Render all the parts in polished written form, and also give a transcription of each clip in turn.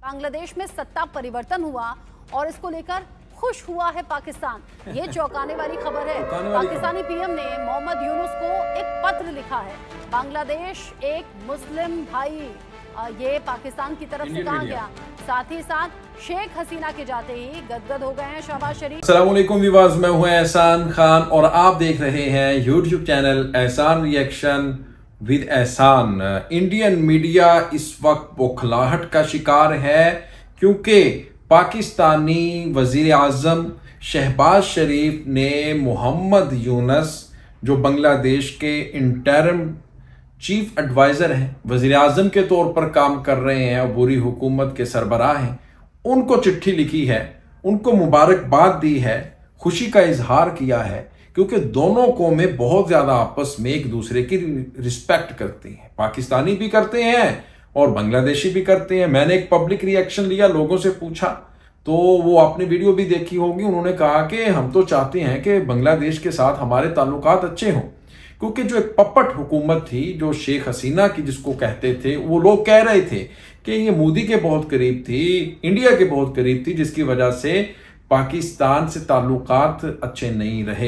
बांग्लादेश में सत्ता परिवर्तन हुआ और इसको लेकर खुश हुआ है पाकिस्तान। ये चौंकाने वाली खबर है। पाकिस्तानी पीएम ने मोहम्मद यूनुस को एक पत्र लिखा है। बांग्लादेश एक मुस्लिम भाई, ये पाकिस्तान की तरफ से कहा गया। साथ ही साथ शेख हसीना के जाते ही गदगद हो गए हैं शहबाज शरीफ। अस्सलाम वालेकुम व्यूअर्स, मैं हूं एहसान खान और आप देख रहे हैं YouTube channel Ehsan reaction with Ehsan. Indian media इस वक्त बौखलाहट का शिकार है क्योंकि पाकिस्तानी वजीर आजम शहबाज शरीफ ने मोहम्मद यूनुस, जो बांग्लादेश के इंटरिम चीफ एडवाइजर हैं, वजीर आजम के तौर पर काम कर रहे हैं और बुरी हुकूमत के सरबराह हैं, उनको चिट्ठी लिखी है, उनको मुबारकबाद दी है, खुशी का इजहार किया है क्योंकि दोनों कौमें बहुत ज़्यादा आपस में एक दूसरे की रिस्पेक्ट करती हैं। पाकिस्तानी भी करते हैं और बांग्लादेशी भी करते हैं। मैंने एक पब्लिक रिएक्शन लिया, लोगों से पूछा तो वो आपने वीडियो भी देखी होगी। उन्होंने कहा कि हम तो चाहते हैं कि बांग्लादेश के साथ हमारे ताल्लुकात अच्छे हों, क्योंकि जो एक पपट हुकूमत थी, जो शेख हसीना की जिसको कहते थे, वो लोग कह रहे थे कि ये मोदी के बहुत करीब थी, इंडिया के बहुत करीब थी, जिसकी वजह से पाकिस्तान से ताल्लुकात अच्छे नहीं रहे।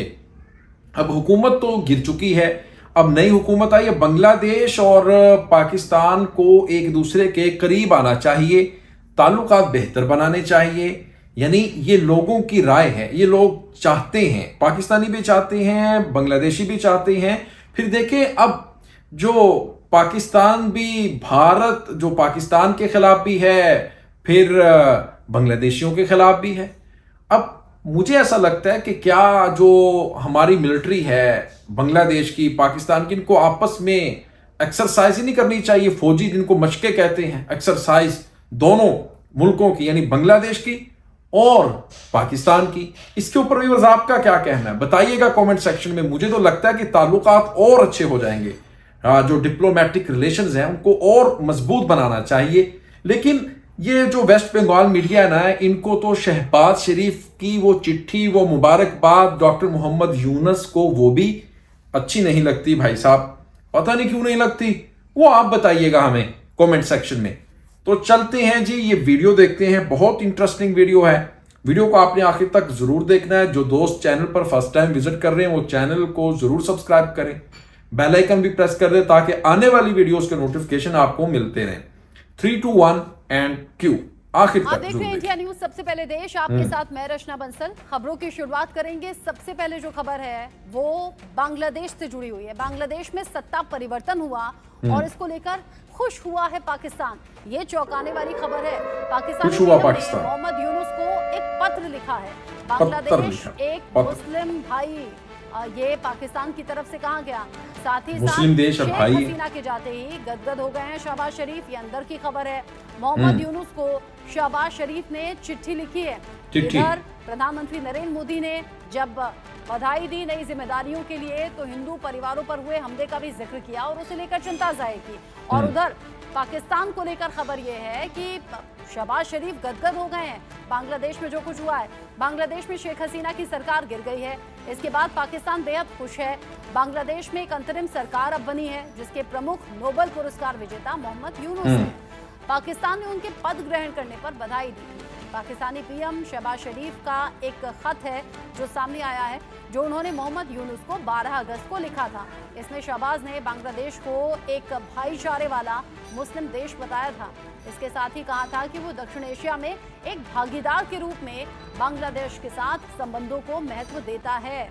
अब हुकूमत तो गिर चुकी है, अब नई हुकूमत आई है। बांग्लादेश और पाकिस्तान को एक दूसरे के करीब आना चाहिए, ताल्लुकात बेहतर बनाने चाहिए, यानी ये लोगों की राय है, ये लोग चाहते हैं, पाकिस्तानी भी चाहते हैं, बांग्लादेशी भी चाहते हैं। फिर देखें, अब जो पाकिस्तान भी, भारत जो पाकिस्तान के खिलाफ भी है, फिर बांग्लादेशियों के खिलाफ भी है। अब मुझे ऐसा लगता है कि क्या जो हमारी मिलिट्री है बांग्लादेश की, पाकिस्तान की, इनको आपस में एक्सरसाइज ही नहीं करनी चाहिए, फौजी जिनको मशके कहते हैं, एक्सरसाइज दोनों मुल्कों की, यानी बांग्लादेश की और पाकिस्तान की। इसके ऊपर भी आपका क्या कहना है, बताइएगा कमेंट सेक्शन में। मुझे तो लगता है कि ताल्लुकात और अच्छे हो जाएंगे, जो डिप्लोमेटिक रिलेशंस हैं उनको और मजबूत बनाना चाहिए। लेकिन ये जो वेस्ट बंगाल मीडिया है ना, इनको तो शहबाज शरीफ की वो चिट्ठी, वो मुबारकबाद डॉक्टर मोहम्मद यूनुस को, वो भी अच्छी नहीं लगती भाई साहब। पता नहीं क्यों नहीं लगती, वो आप बताइएगा हमें कमेंट सेक्शन में। तो चलते हैं जी, ये वीडियो देखते हैं, बहुत इंटरेस्टिंग वीडियो है। वीडियो को आपने आखिर तक जरूर देखना है। जो दोस्त चैनल पर फर्स्ट टाइम विजिट कर रहे हैं वो चैनल को जरूर सब्सक्राइब करें, बेल आइकन भी प्रेस कर दें ताकि आने वाली वीडियोस के नोटिफिकेशन आपको मिलते रहें। 3, 2, 1 एंड क्यू। आखिर तक देख रहे हैं इंडिया न्यूज, सबसे पहले देश। आपके साथ मैं रचना बंसल। खबरों की शुरुआत करेंगे। सबसे पहले जो खबर है वो बांग्लादेश से जुड़ी हुई है। बांग्लादेश में सत्ता परिवर्तन हुआ और इसको लेकर खुश हुआ है पाकिस्तान। ये चौंकाने वाली खबर है। पाकिस्तानी ने मोहम्मद यूनुस को एक पत्र लिखा है। बांग्लादेश एक मुस्लिम भाई, ये पाकिस्तान की तरफ से कहा गया। साथ ही साथ शेख हसीना के जाते ही गदगद हो गए हैं शहबाज शरीफ। ये अंदर की खबर है। मोहम्मद यूनुस को शहबाज शरीफ ने चिट्ठी लिखी है। इधर प्रधानमंत्री नरेंद्र मोदी ने जब बधाई दी नई जिम्मेदारियों के लिए, तो हिंदू परिवारों पर हुए हमले का भी जिक्र किया और उसे लेकर चिंता जाहिर की। और उधर पाकिस्तान को लेकर खबर यह है कि शहबाज शरीफ गदगद हो गए हैं। बांग्लादेश में जो कुछ हुआ है, बांग्लादेश में शेख हसीना की सरकार गिर गई है, इसके बाद पाकिस्तान बेहद खुश है। बांग्लादेश में एक अंतरिम सरकार अब बनी है जिसके प्रमुख नोबेल पुरस्कार विजेता मोहम्मद यूनुस हैं। पाकिस्तान ने उनके पद ग्रहण करने पर बधाई दी। पाकिस्तानी पीएम शहबाज शरीफ का एक खत है जो सामने आया है, जो उन्होंने मोहम्मद यूनुस को 12 अगस्त को लिखा था। इसमें शहबाज ने बांग्लादेश को एक भाईचारे वाला मुस्लिम देश बताया था। इसके साथ ही कहा था कि वो दक्षिण एशिया में एक भागीदार के रूप में बांग्लादेश के साथ संबंधों को महत्व देता है।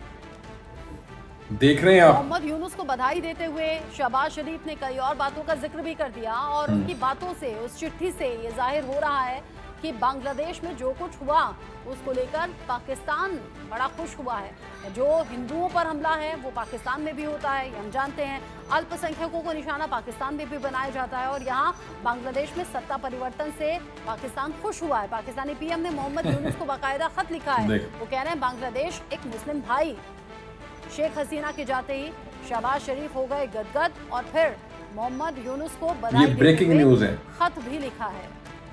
देख रहे हैं आप। मोहम्मद यूनुस को बधाई देते हुए शहबाज शरीफ ने कई और बातों का जिक्र भी कर दिया और उनकी बातों से, उस चिट्ठी से ये जाहिर हो रहा है कि बांग्लादेश में जो कुछ हुआ उसको लेकर पाकिस्तान बड़ा खुश हुआ है। जो हिंदुओं पर हमला है वो पाकिस्तान में भी होता है, हम जानते हैं। अल्पसंख्यकों को निशाना पाकिस्तान में भी बनाया जाता है और यहाँ बांग्लादेश में सत्ता परिवर्तन से पाकिस्तान खुश हुआ है। पाकिस्तानी पीएम ने मोहम्मद यूनुस को बाकायदा खत लिखा है। वो कह रहे हैं बांग्लादेश एक मुस्लिम भाई। शेख हसीना के जाते ही शहबाज शरीफ हो गए गदगद और फिर मोहम्मद यूनुस को बधाई ब्रेकिंग न्यूज है। खत भी लिखा है,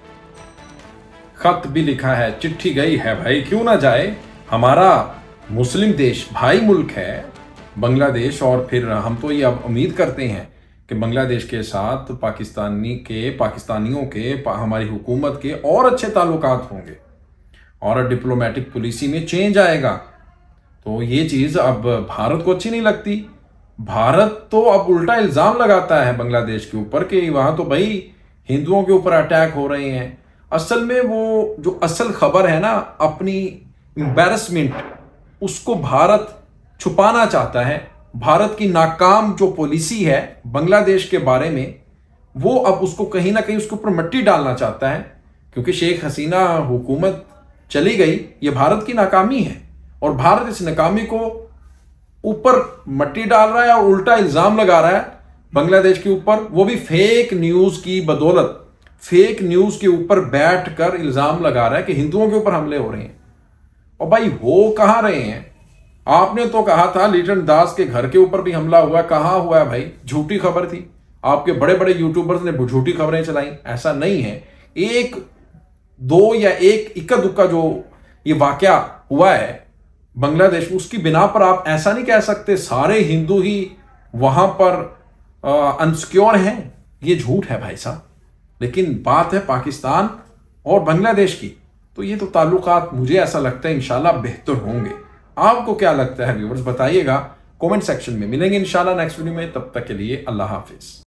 खत भी लिखा है, चिट्ठी गई है भाई, क्यों ना जाए। हमारा मुस्लिम देश, भाई मुल्क है बांग्लादेश, और फिर हम तो ये अब उम्मीद करते हैं कि बांग्लादेश के साथ पाकिस्तानियों के हमारी हुकूमत के और अच्छे ताल्लुकात होंगे और डिप्लोमेटिक पॉलिसी में चेंज आएगा। तो ये चीज़ अब भारत को अच्छी नहीं लगती। भारत तो अब उल्टा इल्ज़ाम लगाता है बांग्लादेश के ऊपर कि वहाँ तो भाई हिंदुओं के ऊपर अटैक हो रहे हैं। असल में वो जो असल खबर है ना, अपनी एम्बैरसमेंट, उसको भारत छुपाना चाहता है। भारत की नाकाम जो पॉलिसी है बांग्लादेश के बारे में, वो अब उसको कहीं ना कहीं उसके ऊपर मिट्टी डालना चाहता है, क्योंकि शेख हसीना हुकूमत चली गई, ये भारत की नाकामी है और भारत इस नाकामी को ऊपर मिट्टी डाल रहा है और उल्टा इल्जाम लगा रहा है बांग्लादेश के ऊपर, वो भी फेक न्यूज की बदौलत। फेक न्यूज के ऊपर बैठकर इल्जाम लगा रहा है कि हिंदुओं के ऊपर हमले हो रहे हैं। और भाई हो कहां रहे हैं? आपने तो कहा था लिटन दास के घर के ऊपर भी हमला हुआ, कहां हुआ है भाई? झूठी खबर थी, आपके बड़े बड़े यूट्यूबर्स ने झूठी खबरें चलाई। ऐसा नहीं है, एक दो या एक इक्का दुक्का जो ये वाकया हुआ है बांग्लादेश में, उसकी बिना पर आप ऐसा नहीं कह सकते सारे हिंदू ही वहां पर अनसिक्योर हैं। ये झूठ है भाई साहब। लेकिन बात है पाकिस्तान और बांग्लादेश की, तो ये तो ताल्लुकात मुझे ऐसा लगता है इंशाल्लाह बेहतर होंगे। आपको क्या लगता है व्यूअर्स, बताइएगा कमेंट सेक्शन में। मिलेंगे इंशाल्लाह नेक्स्ट वीडियो में, तब तक के लिए अल्लाह हाफिज।